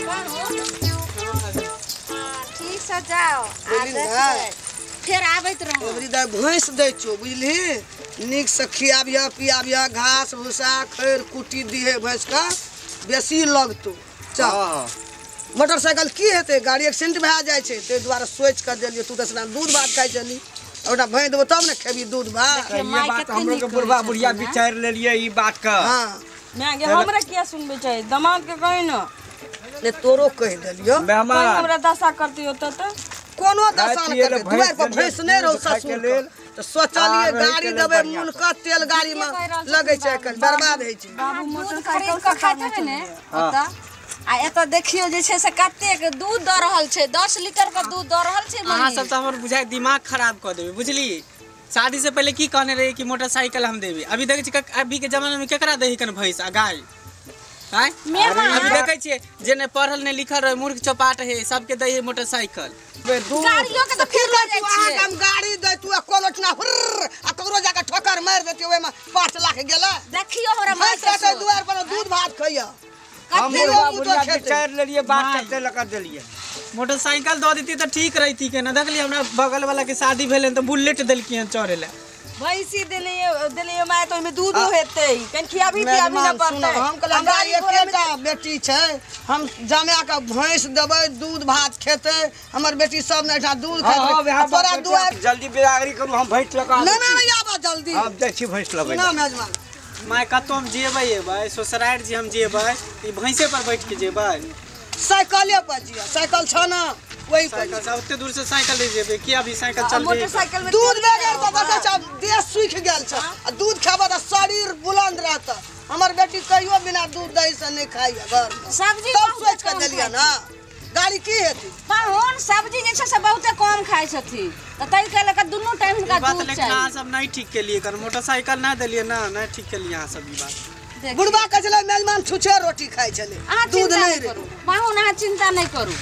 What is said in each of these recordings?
ठीक से जाओ फिर आबैत रहो भैंस दै छो बुझली निक से खियाबिया पियाबिया घास भूसा खैर कुटी दिहे भैंस का बेसी लगतो चल मोटरसाइकिल की हेतै गाड़ी एक्सीडेंट भए जाइ छै तै दुआरे सोच के देलियै तू दसना दूध भात खाइ छली ओटा भैंस देबो तब ने खेबी दूध भात ये बात हमरो के बुढ़वा बुढ़िया विचार लेलिए ई बात का हां मैं गे हमरा किया सुनबे छै दामाद के कहि न ले तोरो कह देलियो मेहमान हमरा दशा करती होत त कोनो दशा न करते दुआर पर भैंस नै रहो ससुर के तो सोचलिए गाड़ी देबे मुन का तेल गाड़ी में लगे छै कल बर्बाद होई छै बाबू मोटरसाइकिल का खाते ने ओता आ एत देखियो जे छै से कते के दूध द रहल छै 10 लीटर का दूध द रहल छै अहाँ सब त हमर बुझाय दिमाग खराब क देबे बुझली शादी से पहले की कहने रही कि मोटरसाइकिल हम देबे अभी देखे छी अभी के जमाना में केकरा देही कन भैंस आ गाय हैं अभी देखे छी जे ने पढ़ल ने लिखल रहे मूर्ख चौपाट है सबके दही मोटरसाइकिल गाड़ियों के त फिर लग जाइ छै हम गाड़ी दे तू कोलटना आ ककरो जाके ठोकर मार देती ओए में 5 लाख गेला देखियो हमरा भैंस के दुआर पर दूध भात खइया हम बुढ़वा बुढ़िया विचार लेलिए बात करते लगा देलिए मोटरसाइकिल दो देती तो ठीक रहती के ना देखली हमरा बगल वाला के शादी भेले तो बुलेट देलकी चढ़े ले भैंसी देले माय तो में दूध हेतै कन खियाबी पियाबी न पड़तै हम कहला गाड़ी एकेटा बेटी छै हम जमा के भैंस देबै दूध भात खेतै हमर बेटी सब ने दूध खेतै तोरा दुआर जल्दी बिरागरी करू हम भैंस लगा नहीं आबा जल्दी अब देखी भैंस लबै ना मेजबान माय कतो हम जेबै ससुराल जी हम जेबै ई भैंसे पर बैठ के जेबै साइकिले पर जिया साइकिल छ ना वही साइकिल से उतने दूर से साइकिल ले जेबै कि अभी साइकिल चल मोटरसाइकिल में दूध बगैर तो बता छ देह सूख गेल छ आ दूध खाबा त शरीर बुलंद रहत हमर बेटी कहियो बिना दूध दही से नहीं खाइया घर में सब्जी सब सोच के देलिया ना गाड़ी की हेती पाहुन सब्जी जे छै से बहुते कम खाइ छथि त तै के लक दुनु टाइम का बात दूध लेकिन चाहिए अहाँ सब नहीं ठीक के लिए कर मोटरसाइकिल ना देलिए ना नहीं ठीक के लिए अहाँ सब ई बात बुढ़वा के चले मेजबान छुछे रोटी खाइ छले दूध नहीं रे पाहुन अहाँ चिंता नहीं करू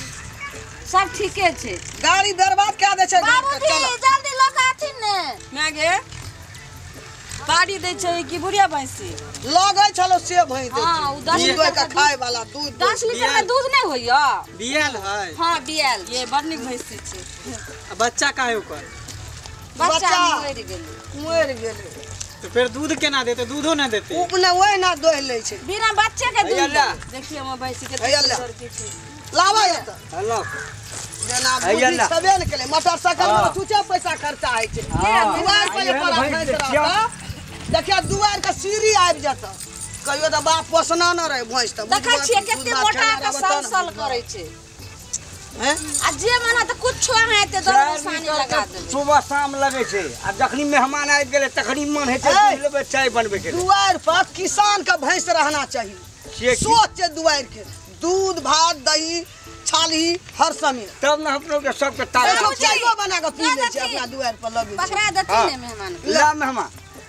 सब ठीके छै गाड़ी बर्बाद क्या दे छै बाबूजी जल्दी लोग आथिन ने मैं गे गाड़ी दे छै कि बुढ़िया भैंसी लगे छलो से भई दे हां उ 10 लीटर का खाए वाला दूध 10 लीटर में दूध नहीं होइया बियल है हां बियल ये बड़ निक भैंसी छै बच्चा काहे ओकर बच्चा मर गेले तो फिर दूध केना देते दूधो ना देते उपने ओए ना दोह ले छै बिना बच्चे के दूध देखिए हम भैंसी के के छै लावा ये त हेलो जना सबे न केले मोटरसाइकिल में तुचे पैसा खर्चा है छै दुआर पे पर भैंस रहता देखिया दुआर के सीढ़ी आबि जाता कहियो त बाप पोसना न रहे भैंस त देखै छियै केते मोटा के सल करै छै हैं आ जे मना त कुछ है ते दर सानी लगा दे सुबह शाम लगे छै आ जखनी मेहमान आबि गेले तखनी मन है छै लेबे चाय बनबे के दुआर पर किसान का भैंस रहना चाहिए सोच छै दुआर के दूध भात दही छाली हर समय तब ना हम लोग के सब के ताजा चायो बना के पी ले छै अपना दुआर पर लगे पकड़ा देती ने मेहमान ला मेहमान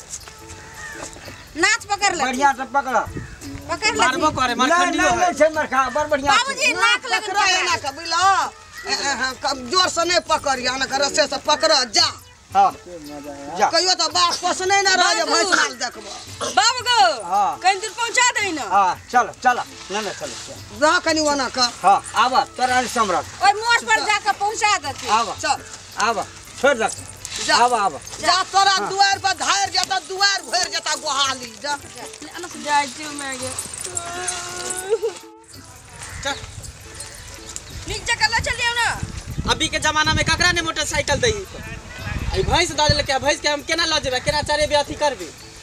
नाच पकड़ ले बढ़िया से पकड़ पकड़ ले मारबो करे मरखंडियो है छै मरखा बड़ बढ़िया बाबूजी नाक लग पकड़ ना के बुझला जोर से नहीं पकड़िया ना कर रस्से से पकड़ जा हां जा कहियो त बाप पोसने ना रह जे भैंस माल देखबो बाबू गो कहीं दूर पहुंचा दे ना हां चल चल ना चल रह कनी वना का हां आवा तोरा सम्राट ओए मोड़ पर जाके पहुंचा देती आवा चल आवा छोड़ दे जा आवा आवा जा तोरा दुआर पर धार जाता दुआर भर जाता गोहाली जा जाय छी मैं गे चल नीचे कल्ला चलियो ना अभी के जमाना में ककरा ने मोटरसाइकिल दई आई भैंस द देलके भैंस के हम केना ल जेबे केना चरेबे अथी करबे